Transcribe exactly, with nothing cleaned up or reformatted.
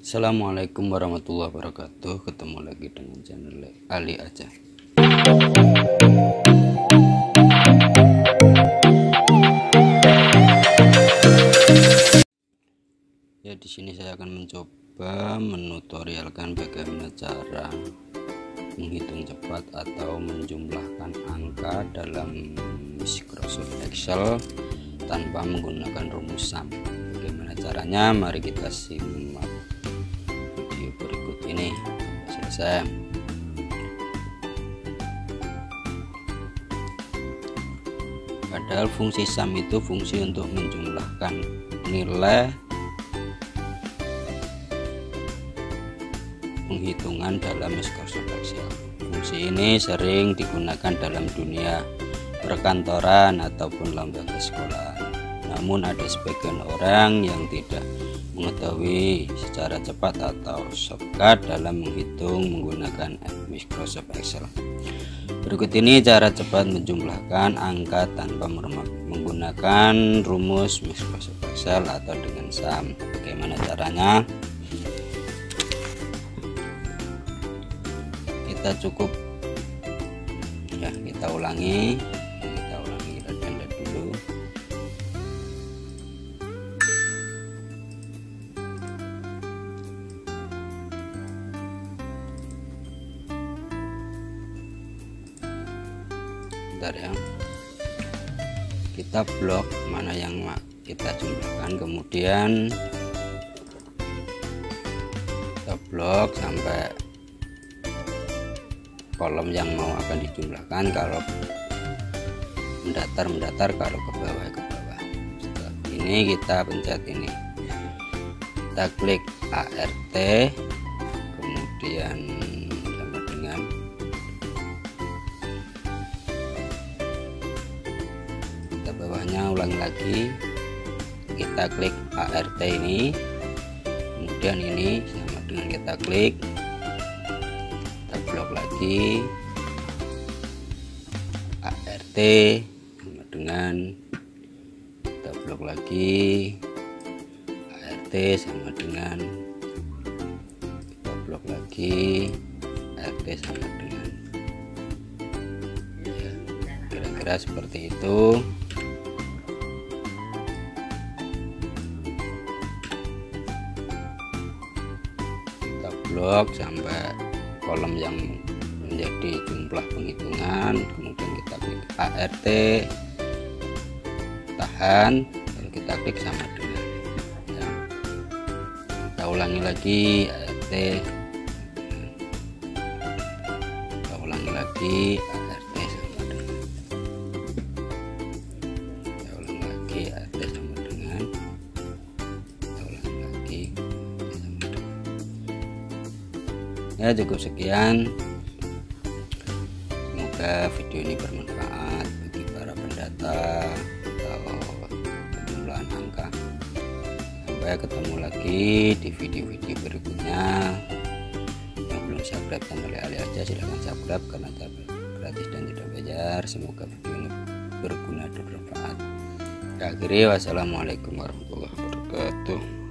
Assalamualaikum warahmatullahi wabarakatuh. Ketemu lagi dengan channel Ali Aja. Ya, di sini saya akan mencoba menutorialkan bagaimana cara menghitung cepat atau menjumlahkan angka dalam Microsoft Excel tanpa menggunakan rumus sum. Bagaimana caranya? Mari kita simak video berikut ini sampai selesai. Padahal fungsi sum itu fungsi untuk menjumlahkan nilai penghitungan dalam Microsoft Excel. Fungsi ini sering digunakan dalam dunia perkantoran ataupun lembaga sekolah. Namun ada sebagian orang yang tidak mengetahui secara cepat atau shortcut dalam menghitung menggunakan Microsoft Excel. Berikut ini cara cepat menjumlahkan angka tanpa menggunakan rumus Microsoft Excel atau dengan sum. Bagaimana caranya? Kita cukup ya, kita ulangi kita ulangi kita tanda dulu. Bentar ya, kita blok mana yang kita jumlahkan, kemudian kita blok sampai kolom yang mau akan dijumlahkan. Kalau mendatar mendatar, kalau ke bawah ke bawah. Setelah ini kita pencet ini, kita klik A R T, kemudian sama dengan kita bawahnya ulangi lagi, kita klik A R T ini, kemudian ini sama dengan kita klik, blok lagi A R T sama dengan kita blok lagi A R T sama dengan kita blok lagi A R T sama dengan ya, kira-kira seperti itu. Kita blok sampai kolom yang menjadi jumlah penghitungan, kemudian kita klik A R T, tahan, dan kita klik sama dengan ya. Kita ulangi lagi A R T, kita ulangi lagi A R T sama dengan, kita ulangi lagi A R T sama dengan, kita ulangi lagi A R T sama dengan. Ya, cukup sekian. Semoga video ini bermanfaat bagi para pendata atau penjumlahan angka. Sampai ketemu lagi di video-video berikutnya. Yang belum subscribe channel Ali Aja, silahkan subscribe karena gratis dan tidak bayar. Semoga video ini berguna dan bermanfaat. Akhiri, wassalamualaikum warahmatullahi wabarakatuh.